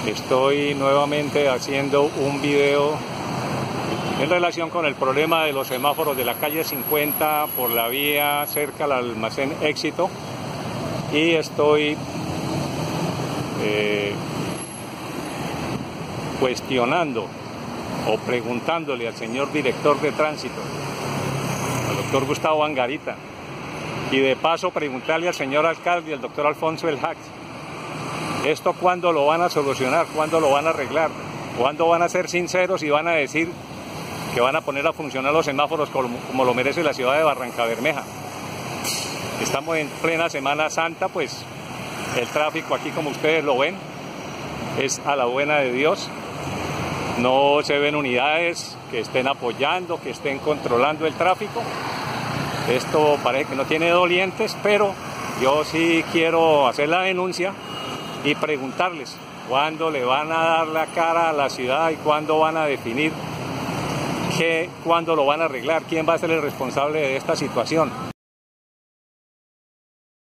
Estoy nuevamente haciendo un video en relación con el problema de los semáforos de la calle 50 por la vía cerca al almacén Éxito, y estoy cuestionando o preguntándole al señor director de tránsito, al doctor Gustavo Angarita, y de paso preguntarle al señor alcalde, al doctor Alfonso El Hax, ¿esto cuándo lo van a solucionar? ¿Cuándo lo van a arreglar? ¿Cuándo van a ser sinceros y van a decir que van a poner a funcionar los semáforos como lo merece la ciudad de Barrancabermeja? Estamos en plena Semana Santa, pues el tráfico aquí, como ustedes lo ven, es a la buena de Dios. No se ven unidades que estén apoyando, que estén controlando el tráfico. Esto parece que no tiene dolientes, pero yo sí quiero hacer la denuncia y preguntarles cuándo le van a dar la cara a la ciudad y cuándo van a definir cuándo lo van a arreglar, quién va a ser el responsable de esta situación.